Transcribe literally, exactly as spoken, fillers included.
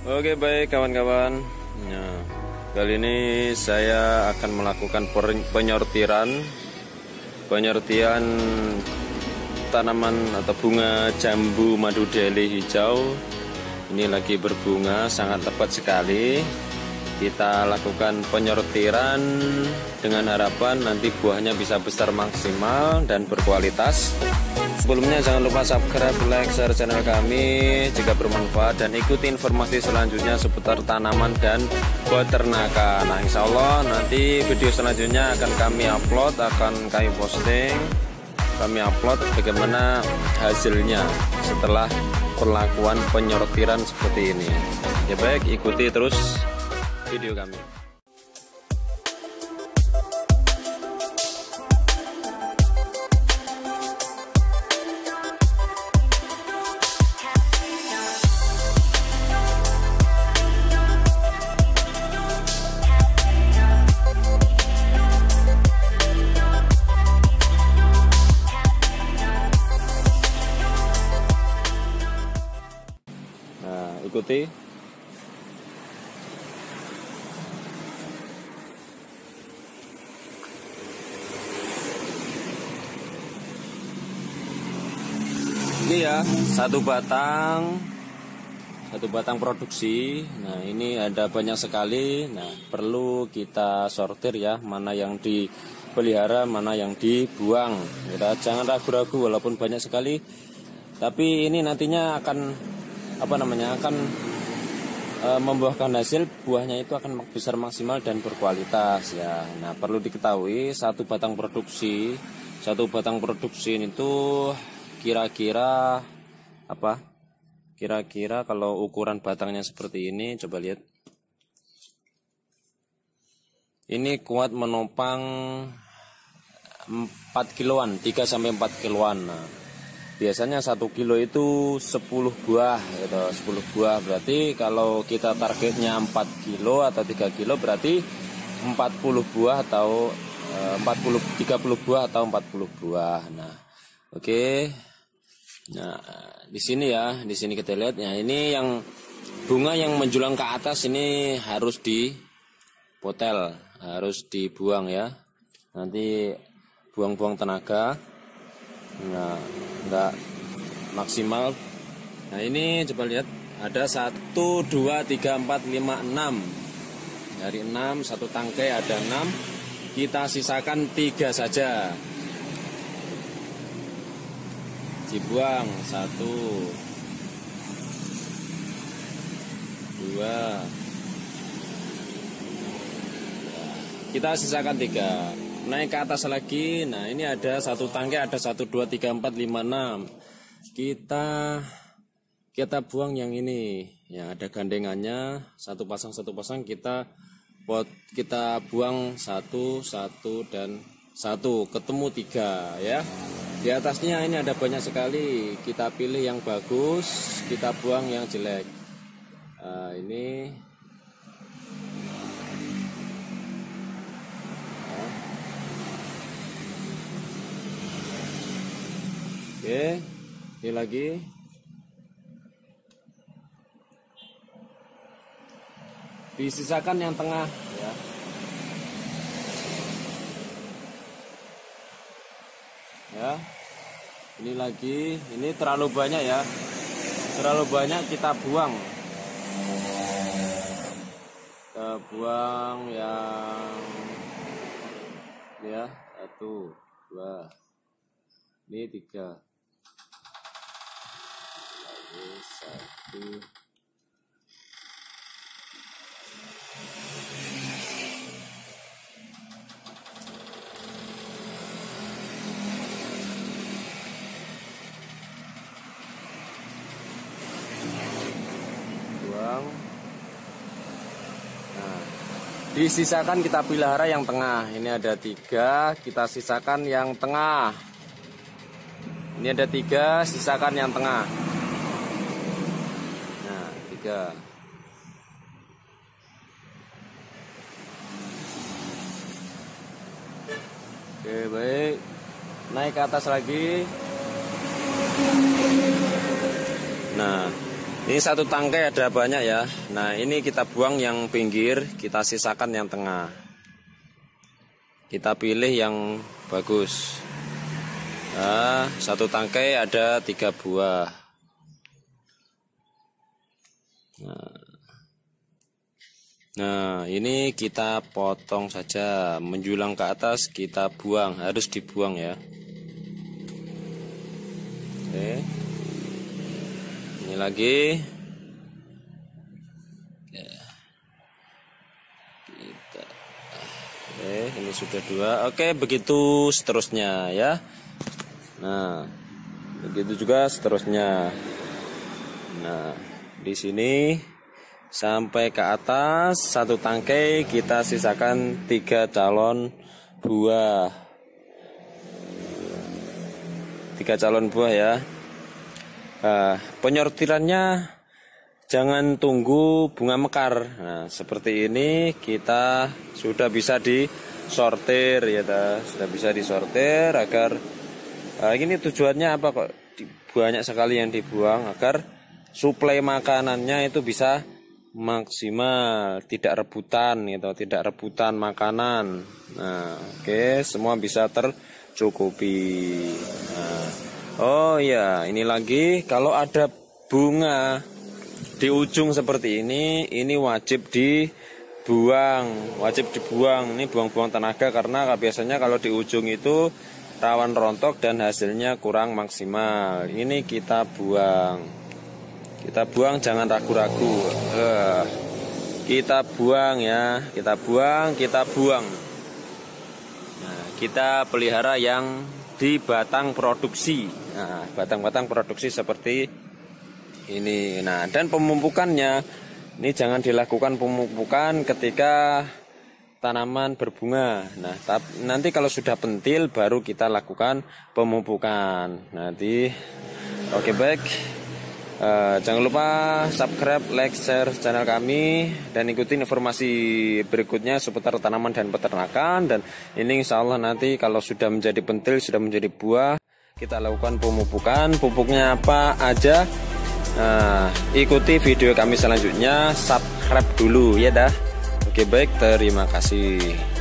Oke, baik kawan-kawan. Nah, kali ini saya akan melakukan penyortiran penyortiran tanaman atau bunga jambu madu deli hijau. Ini lagi berbunga, sangat lebat sekali. Kita lakukan penyortiran dengan harapan nanti buahnya bisa besar maksimal dan berkualitas. Sebelumnya jangan lupa subscribe, like, share channel kami jika bermanfaat, dan ikuti informasi selanjutnya seputar tanaman dan peternakan. Nah, insya Allah nanti video selanjutnya akan kami upload, akan kami posting, kami upload bagaimana hasilnya setelah perlakuan penyortiran seperti ini. Ya baik, ikuti terus video kami. Ikuti. Ini ya, satu batang satu batang produksi. Nah, ini ada banyak sekali. Nah, perlu kita sortir ya, mana yang dipelihara, mana yang dibuang. Kita jangan ragu-ragu walaupun banyak sekali. Tapi ini nantinya akan apa namanya akan e, membuahkan hasil, buahnya itu akan besar maksimal dan berkualitas ya. Nah, perlu diketahui satu batang produksi satu batang produksi itu kira-kira apa kira-kira kalau ukuran batangnya seperti ini, coba lihat, ini kuat menopang empat kiloan, tiga sampai empat kiloan. Nah, biasanya satu kilo itu sepuluh buah gitu, sepuluh buah. Berarti kalau kita targetnya empat kilo atau tiga kilo, berarti empat puluh buah atau empat puluh tiga puluh buah atau empat puluh buah. Nah, oke. Okay. Nah, di sini ya, di sini kita lihat ya, ini yang bunga yang menjulang ke atas ini harus dipotel, harus dibuang ya. Nanti buang-buang tenaga. Nah, enggak maksimal. Nah, ini coba lihat, ada satu, dua, tiga, empat, lima, enam. Dari enam, satu tangkai ada enam. Kita sisakan tiga saja. Dibuang satu, dua. Kita sisakan tiga. Naik ke atas lagi. Nah, ini ada satu tangkai, ada satu, dua, tiga, empat, lima, enam. Kita kita buang yang ini. Ya, ada gandengannya, satu pasang satu pasang kita pot kita buang satu, satu dan satu, ketemu tiga ya. Di atasnya ini ada banyak sekali. Kita pilih yang bagus, kita buang yang jelek. Nah, ini Oke, ini lagi. Disisakan yang tengah ya. Ya. Ini lagi, ini terlalu banyak ya. Terlalu banyak kita buang. Kita buang yang ya, satu, dua. Ini tiga. Satu, buang. Nah, disisakan kita pelihara yang tengah. Ini ada tiga, kita sisakan yang tengah. Ini ada tiga, sisakan yang tengah. Nah, tiga. Oke, baik. Naik ke atas lagi. Nah, Ini satu tangkai ada banyak ya. Nah ini kita buang yang pinggir, kita sisakan yang tengah. Kita pilih yang bagus. Nah, satu tangkai ada tiga buah. Nah, nah ini kita potong saja, menjulang ke atas kita buang, harus dibuang ya. Oke. Ini lagi. Kita. Oke, ini sudah dua. Oke, begitu seterusnya ya. Nah, begitu juga seterusnya. Nah, di sini sampai ke atas satu tangkai kita sisakan tiga calon buah. Tiga calon buah ya. Nah, penyortirannya jangan tunggu bunga mekar. Nah, seperti ini kita sudah bisa disortir ya, ta. Sudah bisa disortir agar nah, ini tujuannya apa kok banyak sekali yang dibuang, agar suplai makanannya itu bisa maksimal, tidak rebutan gitu, tidak rebutan makanan. Nah, oke, semua bisa tercukupi. Nah, oh ya, ini lagi kalau ada bunga di ujung seperti ini, ini wajib dibuang, wajib dibuang. Ini buang-buang tenaga karena biasanya kalau di ujung itu rawan rontok dan hasilnya kurang maksimal. Ini kita buang, kita buang, jangan ragu-ragu. Uh, kita buang ya, kita buang, kita buang. Nah, kita pelihara yang di batang produksi. Nah, batang-batang produksi seperti ini. Nah, dan pemupukannya ini jangan dilakukan pemupukan ketika tanaman berbunga. Nah, nanti kalau sudah pentil baru kita lakukan pemupukan. Nanti oke, baik. Uh, jangan lupa subscribe, like, share channel kami dan ikuti informasi berikutnya seputar tanaman dan peternakan. Dan ini insya Allah nanti kalau sudah menjadi pentil, sudah menjadi buah, kita lakukan pemupukan. Pupuknya apa aja? Nah, ikuti video kami selanjutnya. Subscribe dulu ya dah. Oke, baik, terima kasih.